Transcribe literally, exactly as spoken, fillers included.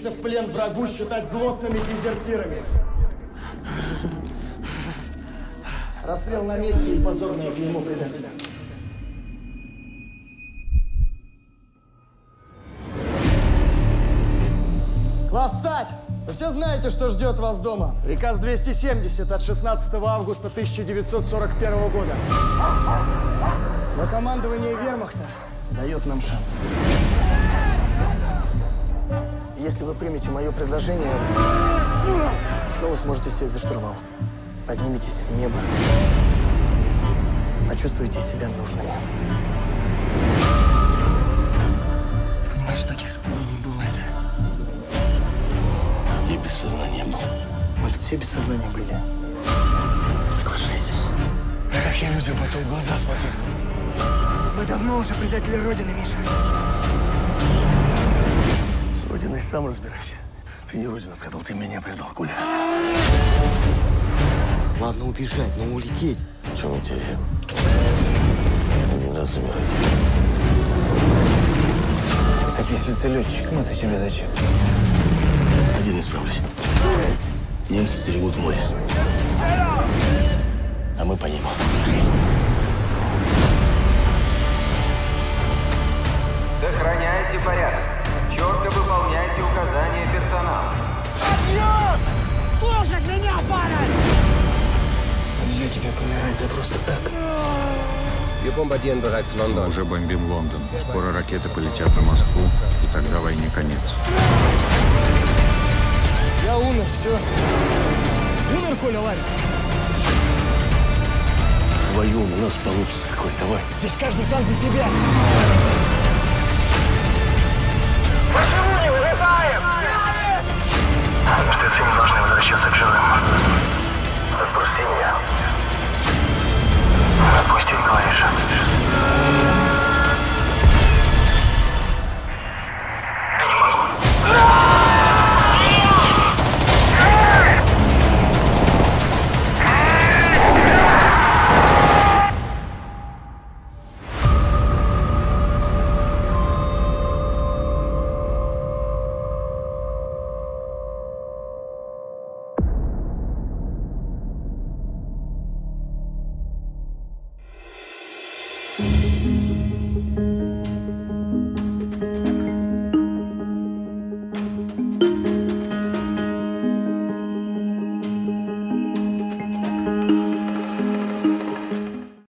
сдавшихся в плен врагу считать злостными дезертирами. Расстрел на месте и позорное клеймо предателя. Класс, встать! Вы все знаете, что ждет вас дома. Приказ двести семьдесят от шестнадцатого августа тысяча девятьсот сорок первого года. Но командование вермахта дает нам шанс. Если вы примете мое предложение, снова сможете сесть за штурвал. Подниметесь в небо. Почувствуйте себя нужными. Понимаешь, таких исполнений не бывает. Я без сознания был. Мы тут все без сознания были. Соглашайся. Какие люди потом в глаза смотреть будут? Мы давно уже предатели Родины, Миша. С Родиной сам разбирайся. Ты не Родину предал, ты меня предал, Коля. Ладно убежать, но улететь. Что мы теряем? Один раз умирать. Так если ты летчик, мы-то тебе зачем? Один исправлюсь. Немцы стерегут море. А мы по ним. Сохраняйте порядок. Четко выполняйте указания персонала. Подъем! Слушать меня, парень! Нельзя тебе помирать за просто так. Мы уже бомбим Лондон. Скоро ракеты полетят на Москву, и тогда войне конец. Я умер, все. Умер, Коля Ларин. Вдвоем у нас получится, Коль, давай. Здесь каждый сам за себя. Почему не вылетаем? Мертвецы не должны возвращаться к живым. Отпусти меня. Отпустить, говоришь?